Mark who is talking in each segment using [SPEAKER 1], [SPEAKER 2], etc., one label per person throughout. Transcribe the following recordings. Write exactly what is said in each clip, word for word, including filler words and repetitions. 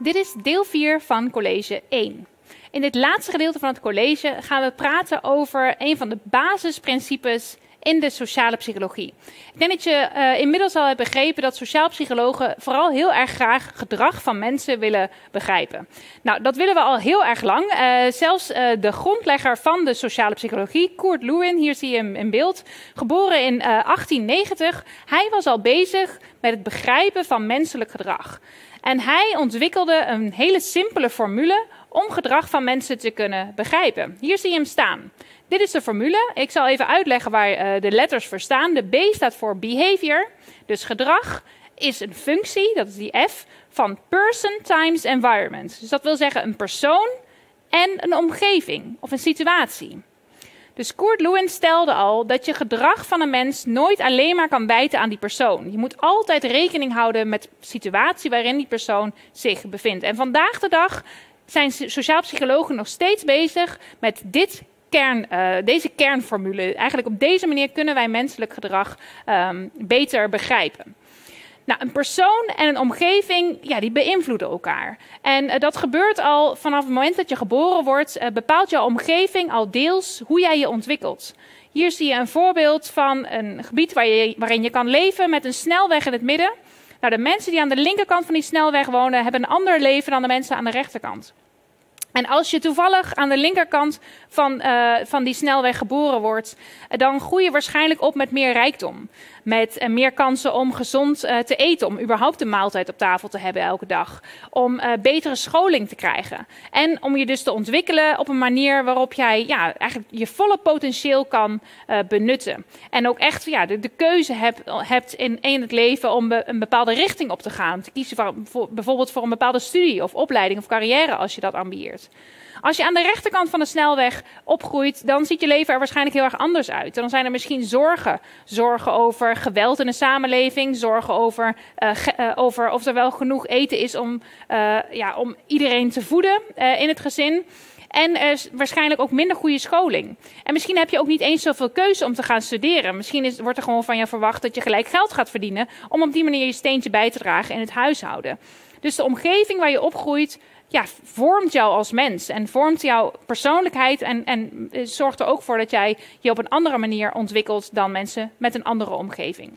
[SPEAKER 1] Dit is deel vier van college één. In dit laatste gedeelte van het college gaan we praten over een van de basisprincipes in de sociale psychologie. Ik denk dat je uh, inmiddels al hebt begrepen dat sociaal psychologen vooral heel erg graag gedrag van mensen willen begrijpen. Nou, dat willen we al heel erg lang. Uh, zelfs uh, de grondlegger van de sociale psychologie, Kurt Lewin, hier zie je hem in beeld, geboren in uh, achttien negentig. Hij was al bezig met het begrijpen van menselijk gedrag. En hij ontwikkelde een hele simpele formule om gedrag van mensen te kunnen begrijpen. Hier zie je hem staan. Dit is de formule. Ik zal even uitleggen waar uh, de letters voor staan. De B staat voor behavior. Dus gedrag is een functie, dat is die F, van person times environment. Dus dat wil zeggen een persoon en een omgeving of een situatie. Dus Kurt Lewin stelde al dat je gedrag van een mens nooit alleen maar kan wijten aan die persoon. Je moet altijd rekening houden met de situatie waarin die persoon zich bevindt. En vandaag de dag zijn sociaal psychologen nog steeds bezig met dit kern, uh, deze kernformule. Eigenlijk op deze manier kunnen wij menselijk gedrag um, beter begrijpen. Nou, een persoon en een omgeving, ja, die beïnvloeden elkaar. En uh, dat gebeurt al vanaf het moment dat je geboren wordt, uh, bepaalt jouw omgeving al deels hoe jij je ontwikkelt. Hier zie je een voorbeeld van een gebied waar je, waarin je kan leven met een snelweg in het midden. Nou, de mensen die aan de linkerkant van die snelweg wonen, hebben een ander leven dan de mensen aan de rechterkant. En als je toevallig aan de linkerkant van, uh, van die snelweg geboren wordt, dan groei je waarschijnlijk op met meer rijkdom. Met uh, meer kansen om gezond uh, te eten, om überhaupt een maaltijd op tafel te hebben elke dag. Om uh, betere scholing te krijgen. En om je dus te ontwikkelen op een manier waarop jij ja, eigenlijk je volle potentieel kan uh, benutten. En ook echt ja, de, de keuze hebt, hebt in, in het leven om be, een bepaalde richting op te gaan. Te kiezen voor, voor, bijvoorbeeld voor een bepaalde studie of opleiding of carrière als je dat ambieert. Als je aan de rechterkant van de snelweg opgroeit, dan ziet je leven er waarschijnlijk heel erg anders uit. Dan zijn er misschien zorgen. Zorgen over geweld in de samenleving. Zorgen over, uh, ge, uh, over of er wel genoeg eten is om, uh, ja, om iedereen te voeden uh, in het gezin. En er is waarschijnlijk ook minder goede scholing. En misschien heb je ook niet eens zoveel keuze om te gaan studeren. Misschien is, wordt er gewoon van je verwacht dat je gelijk geld gaat verdienen om op die manier je steentje bij te dragen in het huishouden. Dus de omgeving waar je opgroeit, ja, vormt jou als mens en vormt jouw persoonlijkheid en, en zorgt er ook voor dat jij je op een andere manier ontwikkelt dan mensen met een andere omgeving.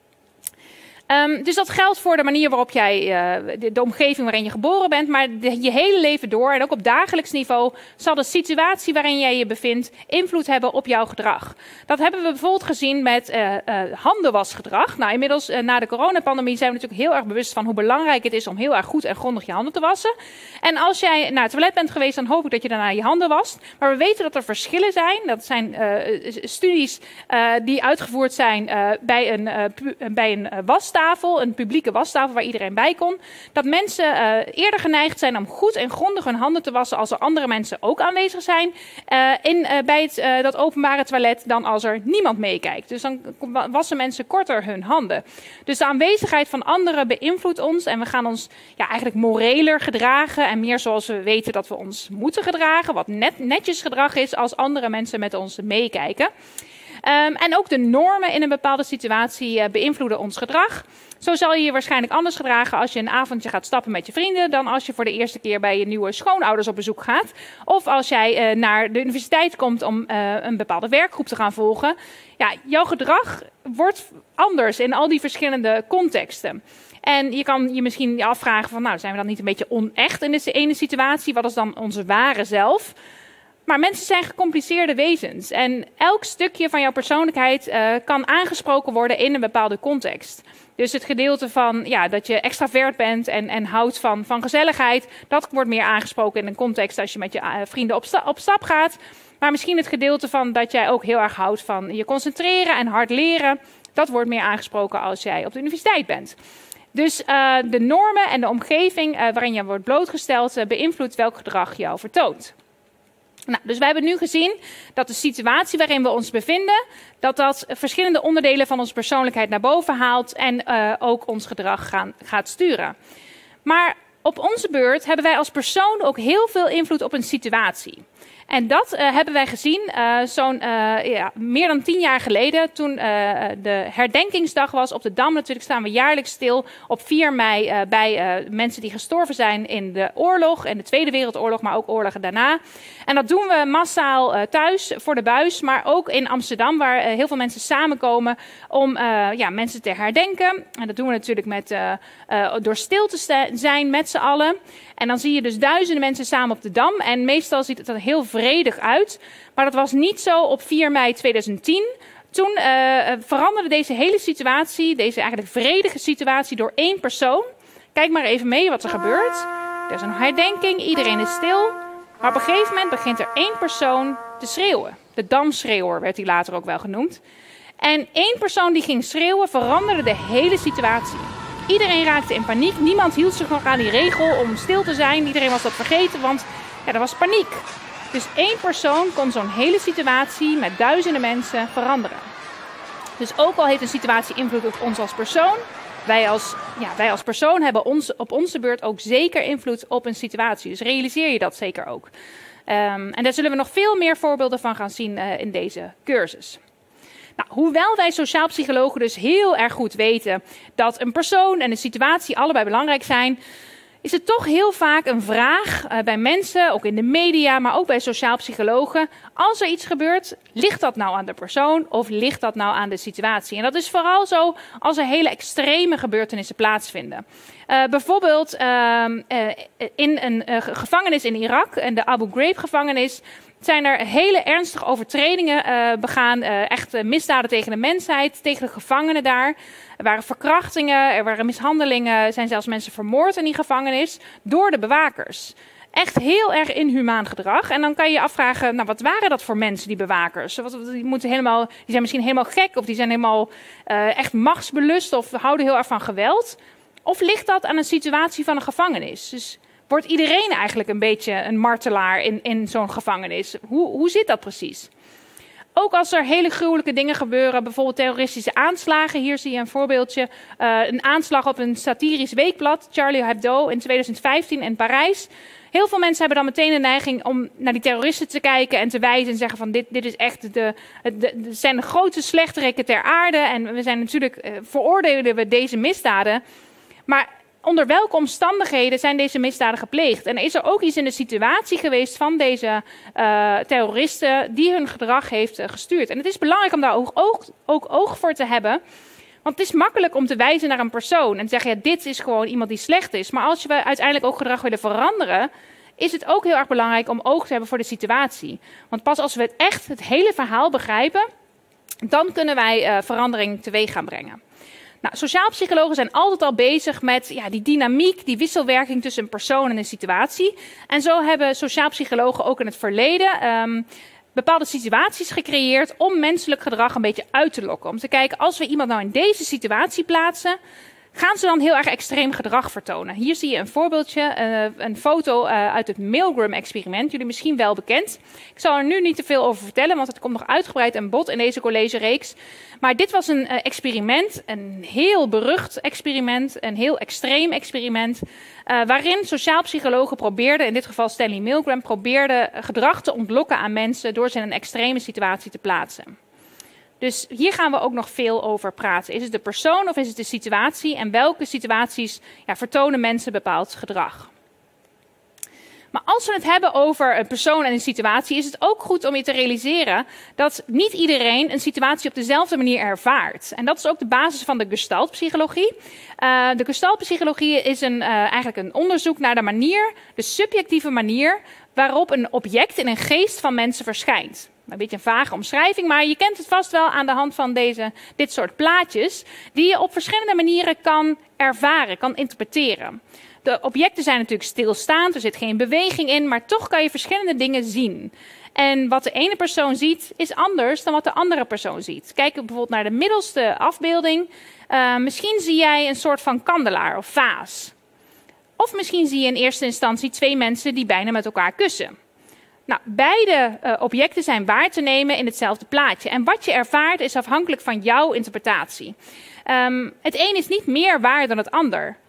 [SPEAKER 1] Um, dus dat geldt voor de manier waarop jij, uh, de, de omgeving waarin je geboren bent, maar de, je hele leven door en ook op dagelijks niveau zal de situatie waarin jij je bevindt invloed hebben op jouw gedrag. Dat hebben we bijvoorbeeld gezien met uh, uh, handenwasgedrag. Nou, inmiddels uh, na de coronapandemie zijn we natuurlijk heel erg bewust van hoe belangrijk het is om heel erg goed en grondig je handen te wassen. En als jij naar het toilet bent geweest, dan hoop ik dat je daarna je handen wast. Maar we weten dat er verschillen zijn. Dat zijn uh, studies uh, die uitgevoerd zijn uh, bij een, uh, pu- bij een uh, wastafel. Een publieke wastafel waar iedereen bij kon. Dat mensen uh, eerder geneigd zijn om goed en grondig hun handen te wassen als er andere mensen ook aanwezig zijn uh, in, uh, bij het, uh, dat openbare toilet dan als er niemand meekijkt. Dus dan wassen mensen korter hun handen. Dus de aanwezigheid van anderen beïnvloedt ons en we gaan ons ja, eigenlijk moreler gedragen en meer zoals we weten dat we ons moeten gedragen, wat net, netjes gedrag is als andere mensen met ons meekijken. Um, en ook de normen in een bepaalde situatie uh, beïnvloeden ons gedrag. Zo zal je je waarschijnlijk anders gedragen als je een avondje gaat stappen met je vrienden dan als je voor de eerste keer bij je nieuwe schoonouders op bezoek gaat. Of als jij uh, naar de universiteit komt om uh, een bepaalde werkgroep te gaan volgen. Ja, jouw gedrag wordt anders in al die verschillende contexten. En je kan je misschien afvragen van, nou, zijn we dan niet een beetje onecht in deze ene situatie? Wat is dan onze ware zelf? Maar mensen zijn gecompliceerde wezens en elk stukje van jouw persoonlijkheid uh, kan aangesproken worden in een bepaalde context. Dus het gedeelte van ja, dat je extravert bent en, en houdt van, van gezelligheid, dat wordt meer aangesproken in een context als je met je uh, vrienden op, sta, op stap gaat. Maar misschien het gedeelte van dat jij ook heel erg houdt van je concentreren en hard leren, dat wordt meer aangesproken als jij op de universiteit bent. Dus uh, de normen en de omgeving uh, waarin je wordt blootgesteld uh, beïnvloedt welk gedrag jou vertoont. Nou, dus wij hebben nu gezien dat de situatie waarin we ons bevinden, dat dat verschillende onderdelen van onze persoonlijkheid naar boven haalt en uh, ook ons gedrag gaan, gaat sturen. Maar op onze beurt hebben wij als persoon ook heel veel invloed op een situatie. En dat uh, hebben wij gezien uh, zo'n uh, ja, meer dan tien jaar geleden, toen uh, de herdenkingsdag was op de Dam. Natuurlijk staan we jaarlijks stil op vier mei uh, bij uh, mensen die gestorven zijn in de oorlog, in de Tweede Wereldoorlog, maar ook oorlogen daarna. En dat doen we massaal uh, thuis voor de buis, maar ook in Amsterdam, waar uh, heel veel mensen samenkomen om uh, ja, mensen te herdenken. En dat doen we natuurlijk met, uh, uh, door stil te zijn met z'n allen. En dan zie je dus duizenden mensen samen op de Dam. En meestal ziet het er heel vredig uit. Maar dat was niet zo op vier mei tweeduizend tien. Toen uh, veranderde deze hele situatie, deze eigenlijk vredige situatie, door één persoon. Kijk maar even mee wat er gebeurt. Er is een herdenking, iedereen is stil. Maar op een gegeven moment begint er één persoon te schreeuwen. De Damschreeuwer werd hij later ook wel genoemd. En één persoon die ging schreeuwen veranderde de hele situatie. Iedereen raakte in paniek. Niemand hield zich nog aan die regel om stil te zijn. Iedereen was dat vergeten, want ja, er was paniek. Dus één persoon kon zo'n hele situatie met duizenden mensen veranderen. Dus ook al heeft een situatie invloed op ons als persoon, wij als, ja, wij als persoon hebben ons, op onze beurt ook zeker invloed op een situatie. Dus realiseer je dat zeker ook. Um, en daar zullen we nog veel meer voorbeelden van gaan zien uh, in deze cursus. Nou, hoewel wij sociaal psychologen dus heel erg goed weten dat een persoon en een situatie allebei belangrijk zijn, is het toch heel vaak een vraag uh, bij mensen, ook in de media, maar ook bij sociaal psychologen. Als er iets gebeurt, ligt dat nou aan de persoon of ligt dat nou aan de situatie? En dat is vooral zo als er hele extreme gebeurtenissen plaatsvinden. Uh, bijvoorbeeld uh, uh, in een uh, gevangenis in Irak, in de Abu Ghraib-gevangenis, zijn er hele ernstige overtredingen uh, begaan. Uh, echt uh, misdaden tegen de mensheid, tegen de gevangenen daar. Er waren verkrachtingen, er waren mishandelingen, er zijn zelfs mensen vermoord in die gevangenis door de bewakers. Echt heel erg inhumaan gedrag. En dan kan je je afvragen, nou, wat waren dat voor mensen, die bewakers? Die, moeten helemaal, die zijn misschien helemaal gek of die zijn helemaal uh, echt machtsbelust of houden heel erg van geweld. Of ligt dat aan een situatie van een gevangenis? Dus wordt iedereen eigenlijk een beetje een martelaar in, in zo'n gevangenis? Hoe, hoe zit dat precies? Ook als er hele gruwelijke dingen gebeuren, bijvoorbeeld terroristische aanslagen. Hier zie je een voorbeeldje. Uh, een aanslag op een satirisch weekblad, Charlie Hebdo, in tweeduizend vijftien in Parijs. Heel veel mensen hebben dan meteen de neiging om naar die terroristen te kijken en te wijzen en zeggen van dit, dit is echt de, de, de, de zijn de grootste slechterikken ter aarde. En we zijn natuurlijk, uh, veroordelen we deze misdaden. Maar onder welke omstandigheden zijn deze misdaden gepleegd? En is er ook iets in de situatie geweest van deze uh, terroristen die hun gedrag heeft uh, gestuurd? En het is belangrijk om daar ook oog, ook oog voor te hebben. Want het is makkelijk om te wijzen naar een persoon en te zeggen, ja, dit is gewoon iemand die slecht is. Maar als we uiteindelijk ook gedrag willen veranderen, is het ook heel erg belangrijk om oog te hebben voor de situatie. Want pas als we het echt, het hele verhaal begrijpen, dan kunnen wij uh, verandering teweeg gaan brengen. Nou, sociaal psychologen zijn altijd al bezig met ja, die dynamiek, die wisselwerking tussen een persoon en een situatie. En zo hebben sociaal psychologen ook in het verleden um, bepaalde situaties gecreëerd om menselijk gedrag een beetje uit te lokken. Om te kijken, als we iemand nou in deze situatie plaatsen, gaan ze dan heel erg extreem gedrag vertonen. Hier zie je een voorbeeldje, uh, een foto uh, uit het Milgram-experiment. Jullie misschien wel bekend. Ik zal er nu niet te veel over vertellen, want het komt nog uitgebreid aan bod in deze collegereeks. Maar dit was een uh, experiment, een heel berucht experiment, een heel extreem experiment, uh, waarin sociaal psychologen probeerden, in dit geval Stanley Milgram, probeerden gedrag te ontlokken aan mensen door ze in een extreme situatie te plaatsen. Dus hier gaan we ook nog veel over praten. Is het de persoon of is het de situatie? En welke situaties ja, vertonen mensen bepaald gedrag? Maar als we het hebben over een persoon en een situatie, is het ook goed om je te realiseren dat niet iedereen een situatie op dezelfde manier ervaart. En dat is ook de basis van de gestaltpsychologie. Uh, de gestaltpsychologie is een, uh, eigenlijk een onderzoek naar de manier, de subjectieve manier, waarop een object in een geest van mensen verschijnt. Een beetje een vage omschrijving, maar je kent het vast wel aan de hand van deze, dit soort plaatjes, die je op verschillende manieren kan ervaren, kan interpreteren. De objecten zijn natuurlijk stilstaand, er zit geen beweging in, maar toch kan je verschillende dingen zien. En wat de ene persoon ziet, is anders dan wat de andere persoon ziet. Kijk bijvoorbeeld naar de middelste afbeelding. Uh, misschien zie jij een soort van kandelaar of vaas. Of misschien zie je in eerste instantie twee mensen die bijna met elkaar kussen. Nou, beide uh, objecten zijn waar te nemen in hetzelfde plaatje. En wat je ervaart is afhankelijk van jouw interpretatie. Um, het een is niet meer waar dan het ander.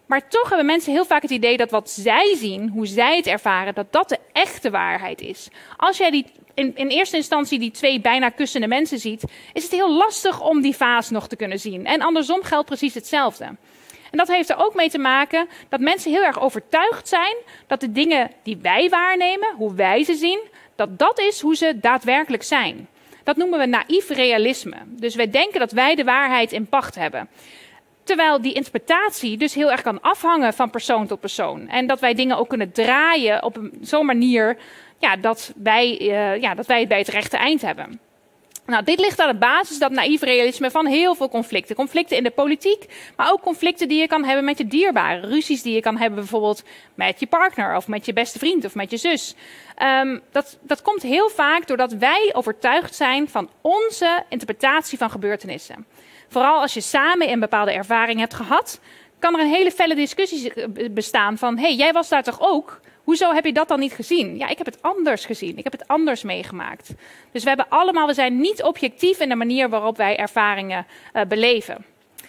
[SPEAKER 1] Maar toch hebben mensen heel vaak het idee dat wat zij zien, hoe zij het ervaren, dat dat de echte waarheid is. Als jij die, in, in eerste instantie die twee bijna kussende mensen ziet, is het heel lastig om die vaas nog te kunnen zien. En andersom geldt precies hetzelfde. En dat heeft er ook mee te maken dat mensen heel erg overtuigd zijn dat de dingen die wij waarnemen, hoe wij ze zien, dat dat is hoe ze daadwerkelijk zijn. Dat noemen we naïef realisme. Dus wij denken dat wij de waarheid in pacht hebben. Terwijl die interpretatie dus heel erg kan afhangen van persoon tot persoon. En dat wij dingen ook kunnen draaien op een zo'n manier ja, dat, wij, uh, ja, dat wij het bij het rechte eind hebben. Nou, dit ligt aan de basis, dat naïef realisme, van heel veel conflicten. Conflicten in de politiek, maar ook conflicten die je kan hebben met je dierbaren. Ruzies die je kan hebben bijvoorbeeld met je partner of met je beste vriend of met je zus. Um, dat, dat komt heel vaak doordat wij overtuigd zijn van onze interpretatie van gebeurtenissen. Vooral als je samen een bepaalde ervaring hebt gehad, kan er een hele felle discussie bestaan van, hé, hey, jij was daar toch ook? Hoezo heb je dat dan niet gezien? Ja, ik heb het anders gezien. Ik heb het anders meegemaakt. Dus we hebben allemaal, we zijn niet objectief in de manier waarop wij ervaringen uh, beleven.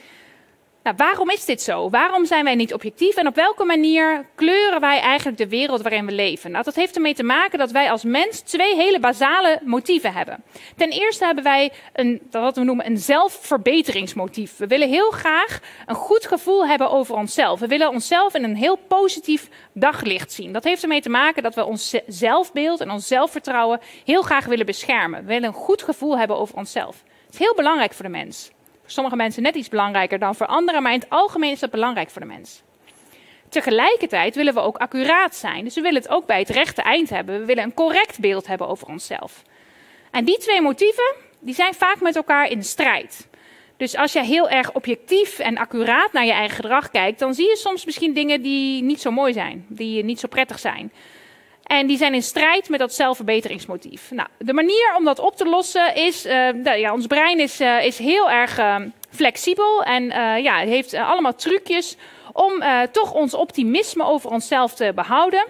[SPEAKER 1] Nou, waarom is dit zo? Waarom zijn wij niet objectief en op welke manier kleuren wij eigenlijk de wereld waarin we leven? Nou, dat heeft ermee te maken dat wij als mens twee hele basale motieven hebben. Ten eerste hebben wij een, wat we noemen een zelfverbeteringsmotief. We willen heel graag een goed gevoel hebben over onszelf. We willen onszelf in een heel positief daglicht zien. Dat heeft ermee te maken dat we ons zelfbeeld en ons zelfvertrouwen heel graag willen beschermen. We willen een goed gevoel hebben over onszelf. Het is heel belangrijk voor de mens. Sommige mensen net iets belangrijker dan voor anderen, maar in het algemeen is dat belangrijk voor de mens. Tegelijkertijd willen we ook accuraat zijn. Dus we willen het ook bij het rechte eind hebben. We willen een correct beeld hebben over onszelf. En die twee motieven, die zijn vaak met elkaar in strijd. Dus als je heel erg objectief en accuraat naar je eigen gedrag kijkt, dan zie je soms misschien dingen die niet zo mooi zijn, die niet zo prettig zijn. En die zijn in strijd met dat zelfverbeteringsmotief. Nou, de manier om dat op te lossen is, uh, nou ja, ons brein is, uh, is heel erg uh, flexibel en uh, ja, het heeft uh, allemaal trucjes om uh, toch ons optimisme over onszelf te behouden.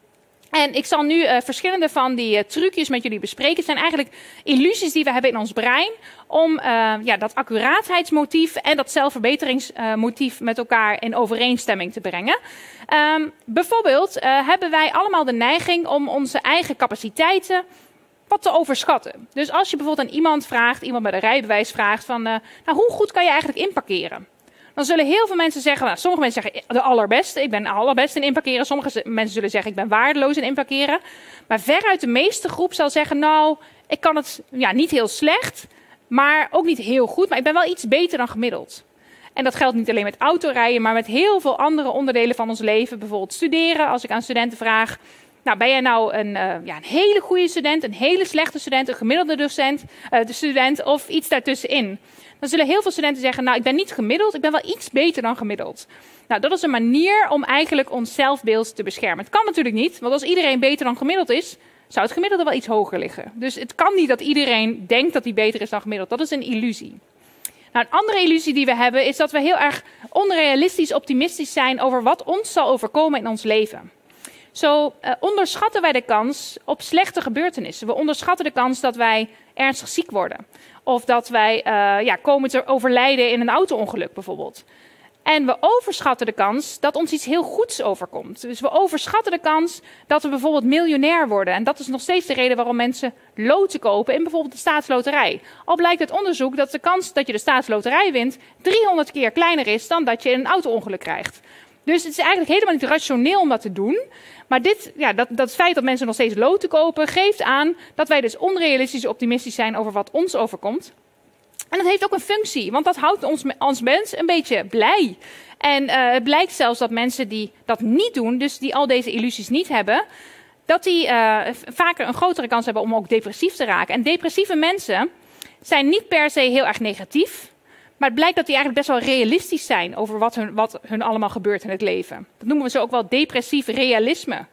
[SPEAKER 1] En ik zal nu uh, verschillende van die uh, trucjes met jullie bespreken. Het zijn eigenlijk illusies die we hebben in ons brein om uh, ja, dat accuraatheidsmotief en dat zelfverbeteringsmotief uh, met elkaar in overeenstemming te brengen. Um, bijvoorbeeld uh, hebben wij allemaal de neiging om onze eigen capaciteiten wat te overschatten. Dus als je bijvoorbeeld aan iemand vraagt, iemand met een rijbewijs vraagt van, uh, nou, hoe goed kan je eigenlijk inparkeren? Dan zullen heel veel mensen zeggen, nou, sommige mensen zeggen de allerbeste, ik ben de allerbeste in inparkeren. Sommige mensen zullen zeggen, ik ben waardeloos in inparkeren. Maar veruit de meeste groep zal zeggen, nou, ik kan het ja, niet heel slecht, maar ook niet heel goed. Maar ik ben wel iets beter dan gemiddeld. En dat geldt niet alleen met autorijden, maar met heel veel andere onderdelen van ons leven. Bijvoorbeeld studeren, als ik aan studenten vraag, nou, ben jij nou een, uh, ja, een hele goede student, een hele slechte student, een gemiddelde docent, uh, de student of iets daartussenin? Dan zullen heel veel studenten zeggen, nou, ik ben niet gemiddeld, ik ben wel iets beter dan gemiddeld. Nou, dat is een manier om eigenlijk ons zelfbeeld te beschermen. Het kan natuurlijk niet, want als iedereen beter dan gemiddeld is, zou het gemiddelde wel iets hoger liggen. Dus het kan niet dat iedereen denkt dat hij beter is dan gemiddeld. Dat is een illusie. Nou, een andere illusie die we hebben is dat we heel erg onrealistisch optimistisch zijn over wat ons zal overkomen in ons leven. Zo uh, onderschatten wij de kans op slechte gebeurtenissen. We onderschatten de kans dat wij ernstig ziek worden. Of dat wij uh, ja, komen te overlijden in een auto-ongeluk bijvoorbeeld. En we overschatten de kans dat ons iets heel goeds overkomt. Dus we overschatten de kans dat we bijvoorbeeld miljonair worden. En dat is nog steeds de reden waarom mensen loten kopen in bijvoorbeeld de staatsloterij. Al blijkt uit onderzoek dat de kans dat je de staatsloterij wint driehonderd keer kleiner is dan dat je een auto-ongeluk krijgt. Dus het is eigenlijk helemaal niet rationeel om dat te doen. Maar dit, ja, dat, dat feit dat mensen nog steeds loten kopen, geeft aan dat wij dus onrealistisch optimistisch zijn over wat ons overkomt. En dat heeft ook een functie, want dat houdt ons als mens een beetje blij. En uh, het blijkt zelfs dat mensen die dat niet doen, dus die al deze illusies niet hebben, dat die uh, vaker een grotere kans hebben om ook depressief te raken. En depressieve mensen zijn niet per se heel erg negatief. Maar het blijkt dat die eigenlijk best wel realistisch zijn over wat hun, wat hun allemaal gebeurt in het leven. Dat noemen we zo ook wel depressief realisme.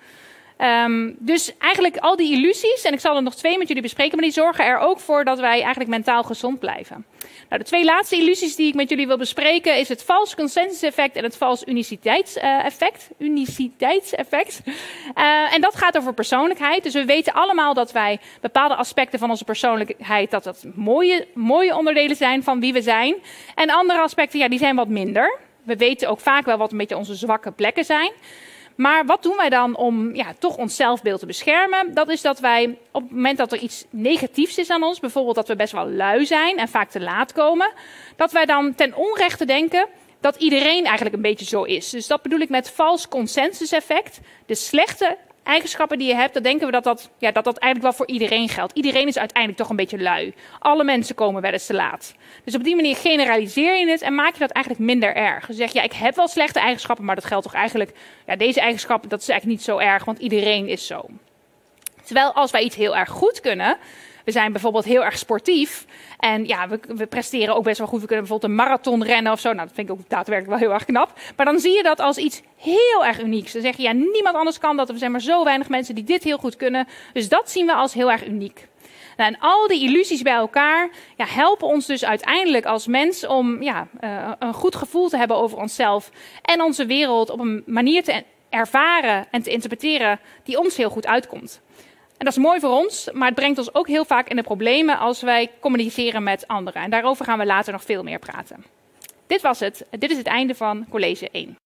[SPEAKER 1] Um, dus eigenlijk al die illusies, en ik zal er nog twee met jullie bespreken, maar die zorgen er ook voor dat wij eigenlijk mentaal gezond blijven. Nou, de twee laatste illusies die ik met jullie wil bespreken is het vals consensus-effect en het vals uniciteitseffect. Uniciteitseffect. Uh, en dat gaat over persoonlijkheid. Dus we weten allemaal dat wij bepaalde aspecten van onze persoonlijkheid, dat dat mooie, mooie onderdelen zijn van wie we zijn. En andere aspecten, ja, die zijn wat minder. We weten ook vaak wel wat een beetje onze zwakke plekken zijn. Maar wat doen wij dan om ja, toch ons zelfbeeld te beschermen? Dat is dat wij op het moment dat er iets negatiefs is aan ons, bijvoorbeeld dat we best wel lui zijn en vaak te laat komen, dat wij dan ten onrechte denken dat iedereen eigenlijk een beetje zo is. Dus dat bedoel ik met vals consensus effect. De slechte eigenschappen die je hebt, dan denken we dat dat, ja, dat dat eigenlijk wel voor iedereen geldt. Iedereen is uiteindelijk toch een beetje lui. Alle mensen komen wel eens te laat. Dus op die manier generaliseer je het en maak je dat eigenlijk minder erg. Dus zeg je, ja, ik heb wel slechte eigenschappen, maar dat geldt toch eigenlijk, ja, deze eigenschappen, dat is eigenlijk niet zo erg, want iedereen is zo. Terwijl als wij iets heel erg goed kunnen, we zijn bijvoorbeeld heel erg sportief en ja, we, we presteren ook best wel goed. We kunnen bijvoorbeeld een marathon rennen of zo. Nou, dat vind ik ook daadwerkelijk wel heel erg knap. Maar dan zie je dat als iets heel erg unieks. Dan zeg je, ja, niemand anders kan dat. Er zijn maar zo weinig mensen die dit heel goed kunnen. Dus dat zien we als heel erg uniek. Nou, en al die illusies bij elkaar ja, helpen ons dus uiteindelijk als mens om ja, uh, een goed gevoel te hebben over onszelf en onze wereld op een manier te ervaren en te interpreteren die ons heel goed uitkomt. En dat is mooi voor ons, maar het brengt ons ook heel vaak in de problemen als wij communiceren met anderen. En daarover gaan we later nog veel meer praten. Dit was het. Dit is het einde van college één.